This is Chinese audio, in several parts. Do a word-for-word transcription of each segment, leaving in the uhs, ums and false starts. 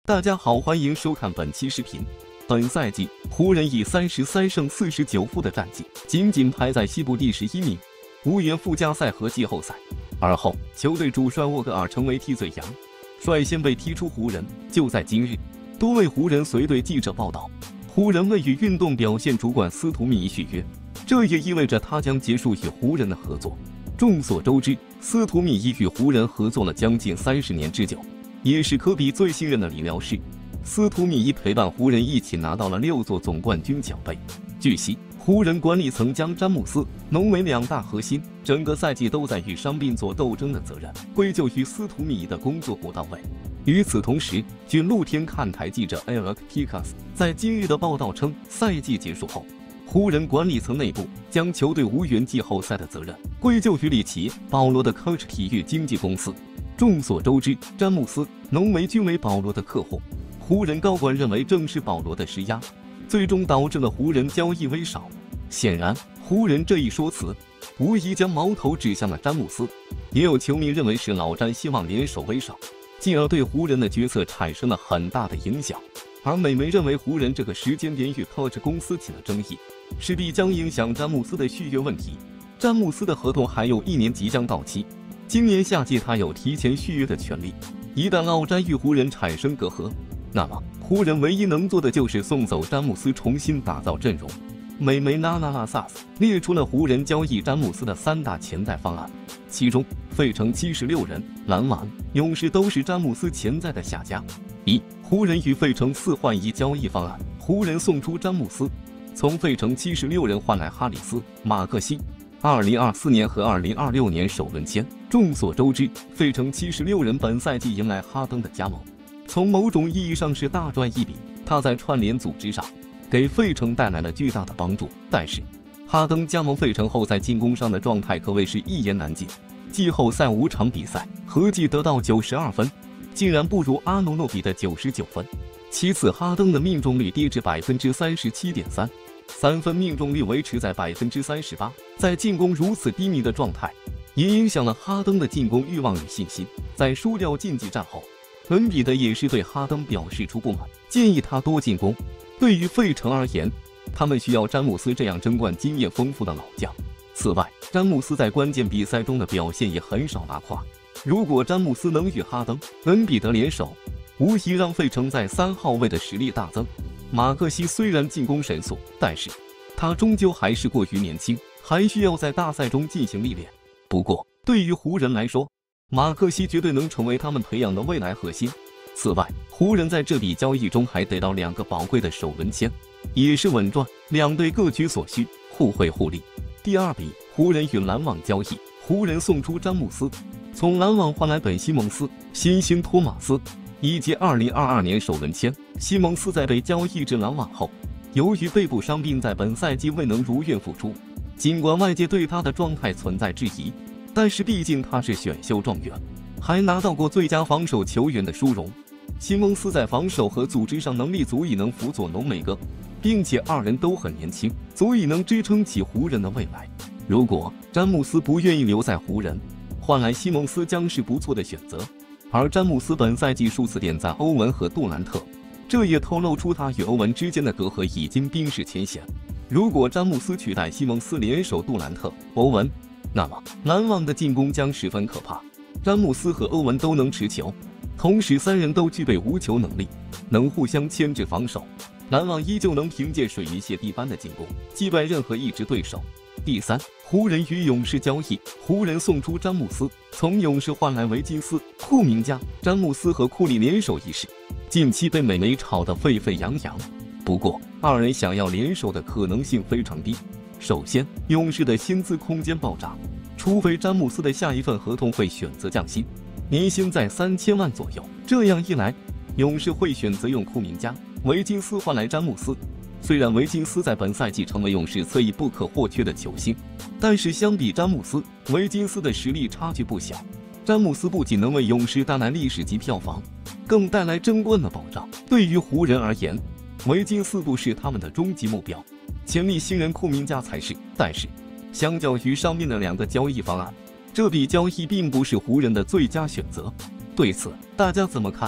大家好，欢迎收看本期视频。本赛季，湖人以三十三胜四十九负的战绩，仅仅排在西部第十一名，无缘附加赛和季后赛。而后，球队主帅沃格尔成为替罪羊，率先被踢出湖人。就在今日，多位湖人随队记者报道，湖人未与运动表现主管斯图米续约，这也意味着他将结束与湖人的合作。众所周知，斯图米已与湖人合作了将近三十年之久，也是科比最信任的理疗师。斯图米已陪伴湖人一起拿到了六座总冠军奖杯。据悉，湖人管理层将詹姆斯、浓眉两大核心整个赛季都在与伤病做斗争的责任归咎于斯图米的工作不到位。与此同时，据露天看台记者 Eric Pincus 在今日的报道称，赛季结束后，湖人管理层内部将球队无缘季后赛的责任归咎于里奇·保罗的科尔体育经纪公司。众所周知，詹姆斯、浓眉均为保罗的客户。湖人高管认为，正是保罗的施压，最终导致了湖人交易微少。显然，湖人这一说辞无疑将矛头指向了詹姆斯。也有球迷认为是老詹希望联手微少，进而对湖人的决策产生了很大的影响。而美媒认为，湖人这个时间点与科尔公司起了争议，势必将影响詹姆斯的续约问题。詹姆斯的合同还有一年即将到期，今年夏季他有提前续约的权利。一旦老詹与湖人产生隔阂，那么湖人唯一能做的就是送走詹姆斯，重新打造阵容。美媒拉拉拉萨斯列出了湖人交易詹姆斯的三大潜在方案，其中费城七十六人、篮网、勇士都是詹姆斯潜在的下家。一、湖人与费城四换一交易方案，湖人送出詹姆斯，从费城七十六人换来哈里斯、马克西。二零二四年和二零二六年首轮签。众所周知，费城七十六人本赛季迎来哈登的加盟，从某种意义上是大赚一笔。他在串联组织上给费城带来了巨大的帮助。但是，哈登加盟费城后，在进攻上的状态可谓是一言难尽。季后赛五场比赛合计得到九十二分，竟然不如阿诺诺比的九十九分。其次，哈登的命中率跌至 百分之三十七点三， 三分命中率维持在 百分之三十八。在进攻如此低迷的状态，也影响了哈登的进攻欲望与信心。在输掉竞技战后，恩比德也是对哈登表示出不满，建议他多进攻。对于费城而言，他们需要詹姆斯这样争冠经验丰富的老将。此外，詹姆斯在关键比赛中的表现也很少拉胯。如果詹姆斯能与哈登、恩比德联手，无疑让费城在三号位的实力大增。马克西虽然进攻神速，但是他终究还是过于年轻，还需要在大赛中进行历练。不过，对于湖人来说，马克西绝对能成为他们培养的未来核心。此外，湖人在这笔交易中还得到两个宝贵的首轮签，也是稳赚，两队各取所需，互惠互利。第二笔，湖人与篮网交易，湖人送出詹姆斯，从篮网换来本西蒙斯、新星托马斯以及二零二二年首轮签。西蒙斯在被交易至篮网后，由于背部伤病，在本赛季未能如愿复出。尽管外界对他的状态存在质疑，但是毕竟他是选秀状元，还拿到过最佳防守球员的殊荣。西蒙斯在防守和组织上能力足以能辅佐浓眉哥，并且二人都很年轻，足以能支撑起湖人的未来。如果詹姆斯不愿意留在湖人，换来西蒙斯将是不错的选择。而詹姆斯本赛季数次点赞欧文和杜兰特，这也透露出他与欧文之间的隔阂已经冰释前嫌。如果詹姆斯取代西蒙斯联手杜兰特、欧文，那么篮网的进攻将十分可怕。詹姆斯和欧文都能持球，同时三人都具备无球能力，能互相牵制防守。篮网依旧能凭借水银泻地般的进攻击败任何一支对手。第三，湖人与勇士交易，湖人送出詹姆斯，从勇士换来维金斯、库明加。詹姆斯和库里联手一事，近期被美媒炒得沸沸扬扬。不过，二人想要联手的可能性非常低。首先，勇士的薪资空间爆炸，除非詹姆斯的下一份合同会选择降薪，年薪在三千万左右。这样一来，勇士会选择用库明加、维金斯换来詹姆斯。虽然维金斯在本赛季成为勇士侧翼不可或缺的球星，但是相比詹姆斯，维金斯的实力差距不小。詹姆斯不仅能为勇士带来历史级票房，更带来争冠的保障。对于湖人而言，维金斯不是他们的终极目标，潜力新人库明加才是。但是，相较于上面的两个交易方案，这笔交易并不是湖人的最佳选择。对此，大家怎么看？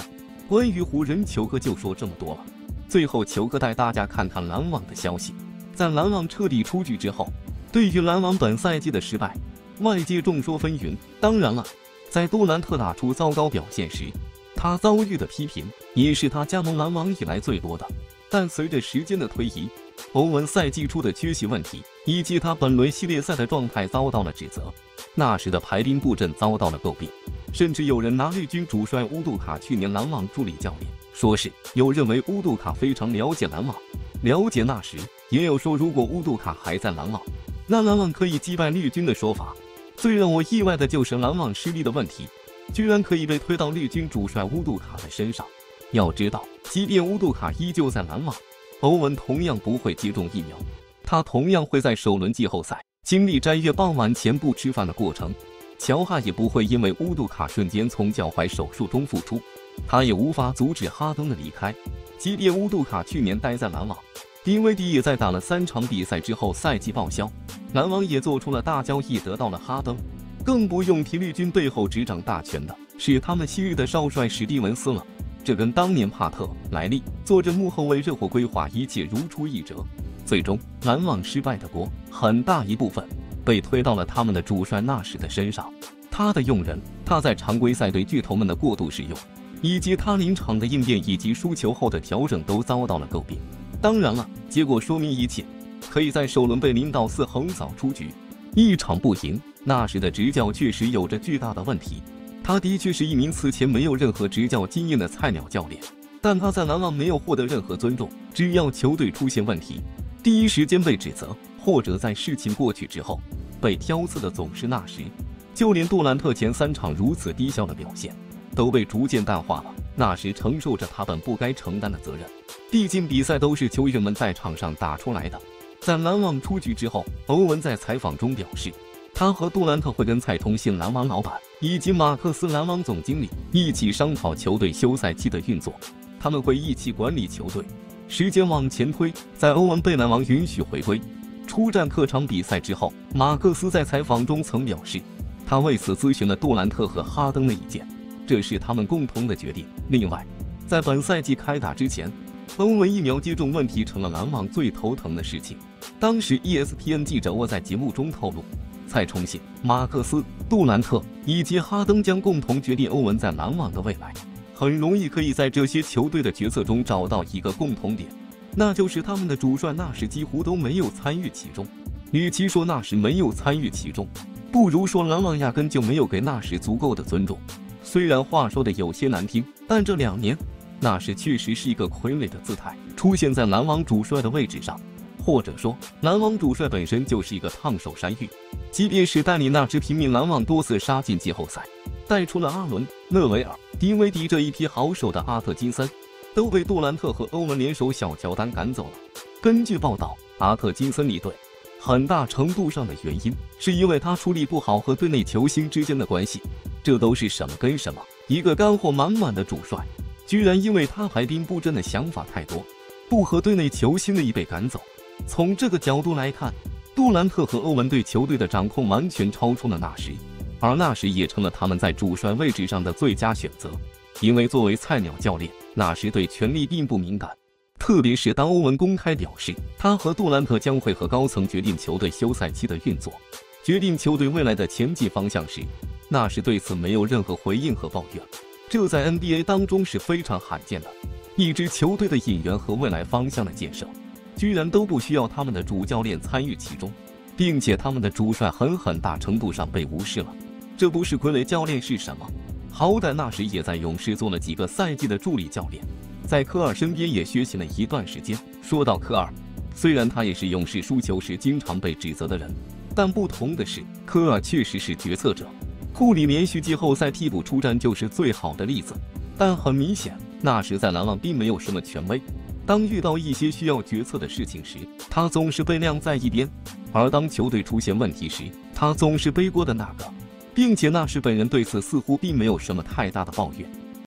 关于湖人，球哥就说这么多了。最后，球哥带大家看看篮网的消息。在篮网彻底出局之后，对于篮网本赛季的失败，外界众说纷纭。当然了，在杜兰特打出糟糕表现时，他遭遇的批评也是他加盟篮网以来最多的。但随着时间的推移，欧文赛季初的缺席问题以及他本轮系列赛的状态遭到了指责，那时的排兵布阵遭到了诟病，甚至有人拿绿军主帅乌杜卡去年篮网助理教练说事，有认为乌杜卡非常了解篮网，了解那时，也有说如果乌杜卡还在篮网，那篮网可以击败绿军的说法。最让我意外的就是篮网失利的问题，居然可以被推到绿军主帅乌杜卡的身上。要知道，即便乌杜卡依旧在篮网，欧文同样不会接种疫苗，他同样会在首轮季后赛经历斋月傍晚前不吃饭的过程。乔哈也不会因为乌杜卡瞬间从脚踝手术中复出，他也无法阻止哈登的离开。即便乌杜卡去年待在篮网，丁威迪也在打了三场比赛之后赛季报销，篮网也做出了大交易，得到了哈登。更不用提绿军背后执掌大权的是他们昔日的少帅史蒂文斯了。这跟当年帕特、莱利坐着幕后为热火规划一切如出一辙。最终，篮网失败的锅很大一部分被推到了他们的主帅纳什的身上。他的用人，他在常规赛对巨头们的过度使用，以及他临场的应变以及输球后的调整都遭到了诟病。当然了，结果说明一切，可以在首轮被零到四横扫出局，一场不赢。纳什的执教确实有着巨大的问题。他的确是一名此前没有任何执教经验的菜鸟教练，但他在篮网没有获得任何尊重。只要球队出现问题，第一时间被指责，或者在事情过去之后被挑刺的总是纳什。就连杜兰特前三场如此低效的表现都被逐渐淡化了，纳什承受着他本不该承担的责任。毕竟比赛都是球员们在场上打出来的。在篮网出局之后，欧文在采访中表示，他和杜兰特会跟蔡通信篮网老板以及马克斯篮网总经理一起商讨球队休赛期的运作，他们会一起管理球队。时间往前推，在欧文被篮网允许回归出战客场比赛之后，马克斯在采访中曾表示，他为此咨询了杜兰特和哈登的意见，这是他们共同的决定。另外，在本赛季开打之前，欧文疫苗接种问题成了篮网最头疼的事情。当时 E S P N 记者沃在节目中透露，蔡崇信、马克斯、杜兰特以及哈登将共同决定欧文在篮网的未来。很容易可以在这些球队的决策中找到一个共同点，那就是他们的主帅纳什几乎都没有参与其中。与其说纳什没有参与其中，不如说篮网压根就没有给纳什足够的尊重。虽然话说的有些难听，但这两年纳什确实是一个傀儡的姿态出现在篮网主帅的位置上，或者说篮网主帅本身就是一个烫手山芋。即便是带领那支平民篮网多次杀进季后赛，带出了阿伦、勒维尔、丁威迪这一批好手的阿特金森，都被杜兰特和欧文联手小乔丹赶走了。根据报道，阿特金森离队很大程度上的原因是因为他处理不好和队内球星之间的关系。这都是什么跟什么？一个干货满满的主帅，居然因为他排兵布阵的想法太多，不和队内球星的一被赶走。从这个角度来看，杜兰特和欧文对球队的掌控完全超出了纳什，而纳什也成了他们在主帅位置上的最佳选择。因为作为菜鸟教练，纳什对权力并不敏感，特别是当欧文公开表示他和杜兰特将会和高层决定球队休赛期的运作，决定球队未来的前进方向时，纳什对此没有任何回应和抱怨。这在 N B A 当中是非常罕见的，一支球队的引援和未来方向的建设居然都不需要他们的主教练参与其中，并且他们的主帅很很大程度上被无视了。这不是傀儡教练是什么？好歹纳什也在勇士做了几个赛季的助理教练，在科尔身边也学习了一段时间。说到科尔，虽然他也是勇士输球时经常被指责的人，但不同的是，科尔确实是决策者。库里连续季后赛替补出战就是最好的例子。但很明显，纳什在篮网并没有什么权威。当遇到一些需要决策的事情时，他总是被晾在一边；而当球队出现问题时，他总是背锅的那个，并且纳什本人对此似乎并没有什么太大的抱怨。